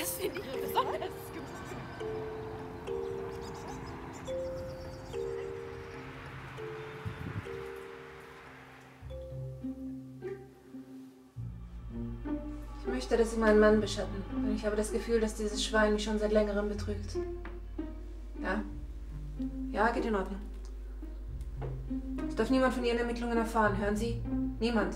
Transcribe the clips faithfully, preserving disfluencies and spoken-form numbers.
Das finde ich besonders gut. Ich möchte, dass Sie meinen Mann beschatten. Und ich habe das Gefühl, dass dieses Schwein mich schon seit längerem betrügt. Ja? Ja, geht in Ordnung. Es darf niemand von Ihren Ermittlungen erfahren, hören Sie? Niemand.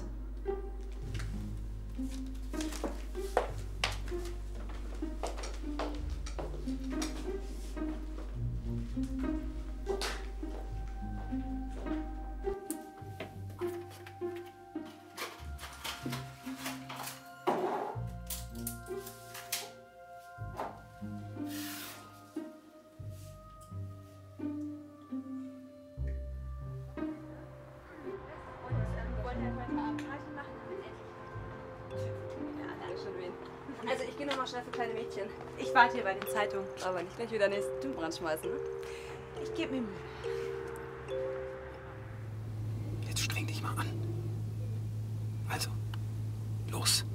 Also ich gehe noch mal schnell für kleine Mädchen. Ich warte hier bei den Zeitungen, aber nicht gleich wieder nächsten Tütenbrand schmeißen. Ne? Ich gebe mir Mühe. Jetzt streng dich mal an. Also, los.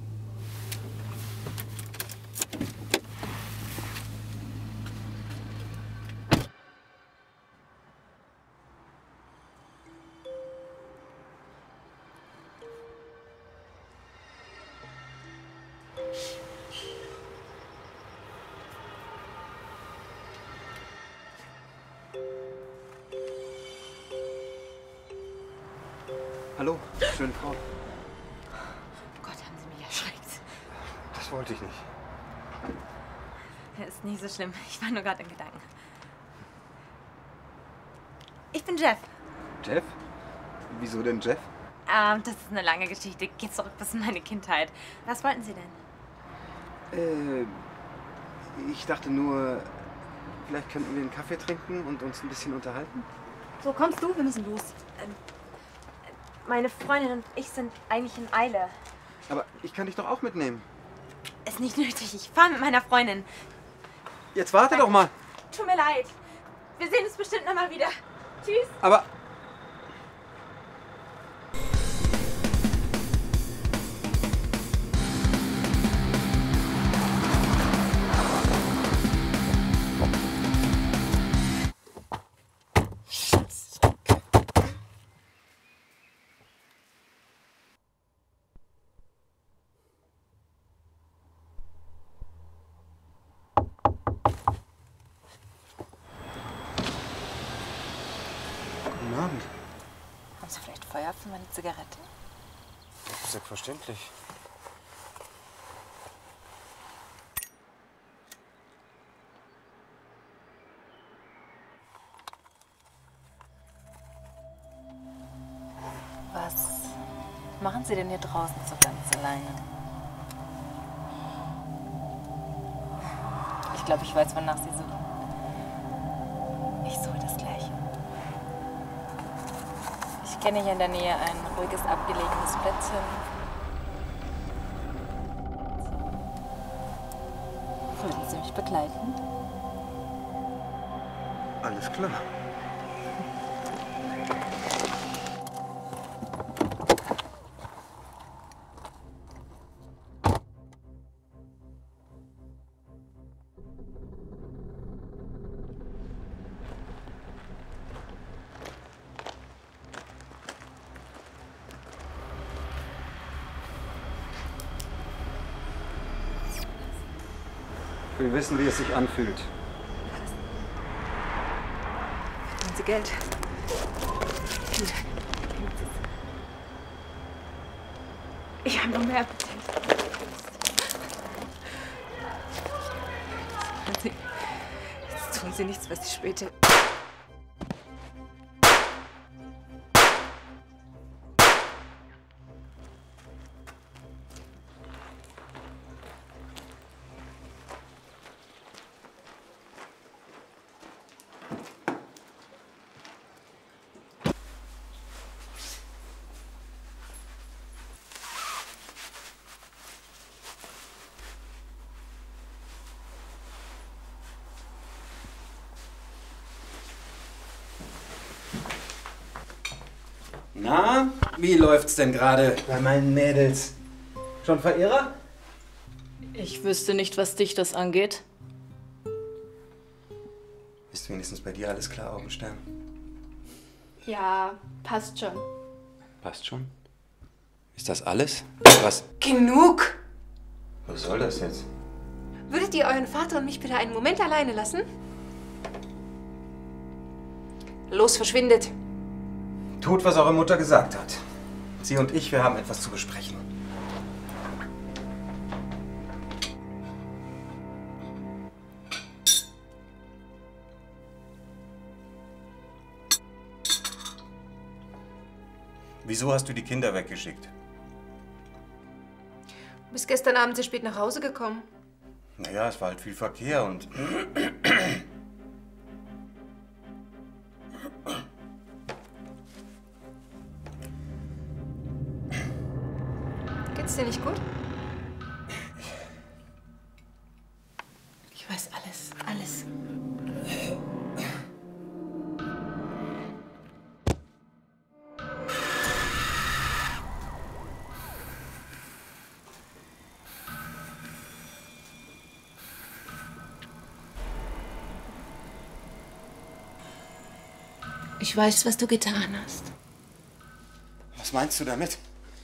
Hallo, schöne Frau. Oh Gott, haben Sie mich erschreckt. Das wollte ich nicht. Ja, ist nicht so schlimm. Ich war nur gerade in Gedanken. Ich bin Jeff. Jeff? Wieso denn Jeff? Ähm, das ist eine lange Geschichte. Geht zurück bis in meine Kindheit. Was wollten Sie denn? Äh, ich dachte nur, vielleicht könnten wir einen Kaffee trinken und uns ein bisschen unterhalten. So, kommst du? Wir müssen los. Ähm, meine Freundin und ich sind eigentlich in Eile. Aber ich kann dich doch auch mitnehmen. Ist nicht nötig. Ich fahre mit meiner Freundin. Jetzt warte doch mal. Tut mir leid. Wir sehen uns bestimmt noch mal wieder. Tschüss. Aber... Guten Abend. Haben Sie vielleicht Feuer für meine Zigarette? Selbstverständlich. Was machen Sie denn hier draußen so ganz alleine? Ich glaube, ich weiß, wonach Sie suchen. Ich suche das Gleiche. Ich kenne hier in der Nähe ein ruhiges, abgelegenes Plätzchen. Würden Sie mich begleiten? Alles klar. Ich will wissen, wie es sich anfühlt. Wollen Sie Geld? Ich habe noch mehr Appetit. Sie, jetzt tun Sie nichts, was Sie später... Na, wie läuft's denn gerade bei meinen Mädels? Schon Verehrer? Ich wüsste nicht, was dich das angeht. Ist wenigstens bei dir alles klar, Augenstern? Ja, passt schon. Passt schon. Ist das alles? Was? Genug! Was soll das jetzt? Würdet ihr euren Vater und mich bitte einen Moment alleine lassen? Los, verschwindet! Tut, was eure Mutter gesagt hat. Sie und ich, wir haben etwas zu besprechen. Wieso hast du die Kinder weggeschickt? Du bist gestern Abend sehr spät nach Hause gekommen. Naja, es war halt viel Verkehr und... Geht's dir nicht gut? Ich weiß alles, alles. Ich weiß, was du getan hast. Was meinst du damit?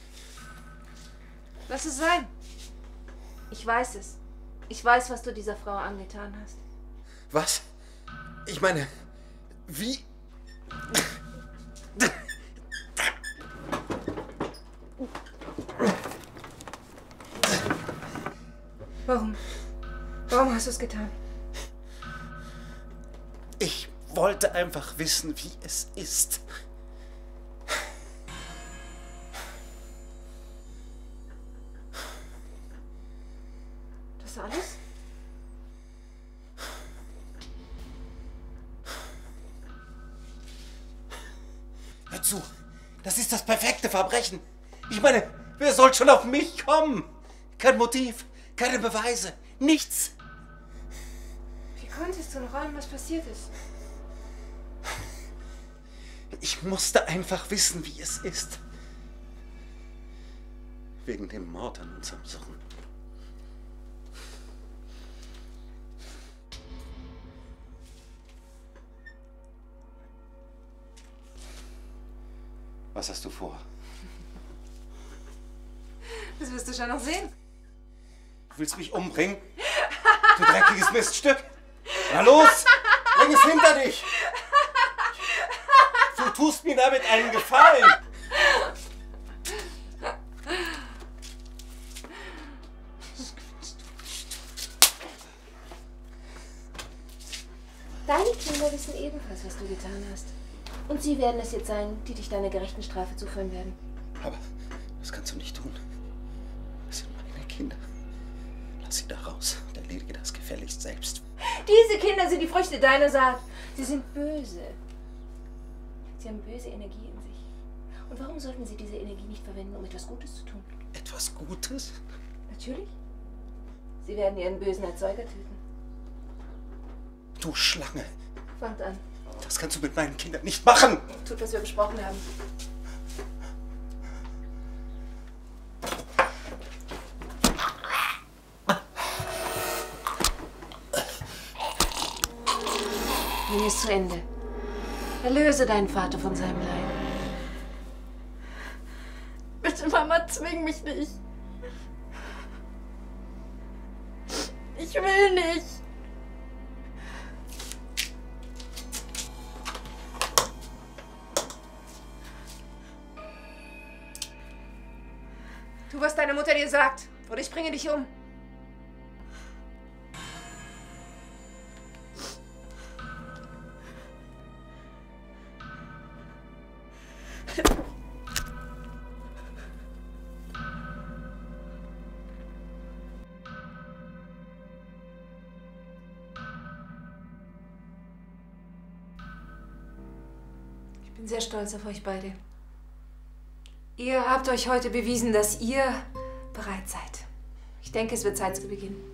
Lass es sein. Ich weiß es. Ich weiß, was du dieser Frau angetan hast. Was? Ich meine, wie? Warum? Warum hast du es getan? Ich wollte einfach wissen, wie es ist. Das alles? Hör zu, das ist das perfekte Verbrechen. Ich meine, wer soll schon auf mich kommen? Kein Motiv, keine Beweise, nichts. Wie konntest du noch ahnen, was passiert ist? Ich musste einfach wissen, wie es ist. Wegen dem Mord an unserem Sohn. Was hast du vor? Das wirst du schon noch sehen. Du willst mich umbringen? Du dreckiges Miststück! Na los! Bring es hinter dich! Du tust mir damit einen Gefallen! Deine Kinder wissen ebenfalls, was du getan hast. Und sie werden es jetzt sein, die dich deiner gerechten Strafe zuführen werden. Aber das kannst du nicht tun. Das sind meine Kinder. Lass sie da raus und erledige das gefälligst selbst. Diese Kinder sind die Früchte deiner Saat. Sie sind böse. Sie haben böse Energie in sich. Und warum sollten sie diese Energie nicht verwenden, um etwas Gutes zu tun? Etwas Gutes? Natürlich. Sie werden ihren bösen Erzeuger töten. Du Schlange! Fangt an. Das kannst du mit meinen Kindern nicht machen! Tut, was wir besprochen haben. Bring es zu Ende. Erlöse deinen Vater von seinem Leid. Bitte, Mama, zwing mich nicht. Ich will nicht. Tu, was deine Mutter dir sagt, oder ich bringe dich um. Ich bin sehr stolz auf euch beide. Ihr habt euch heute bewiesen, dass ihr bereit seid. Ich denke, es wird Zeit zu beginnen.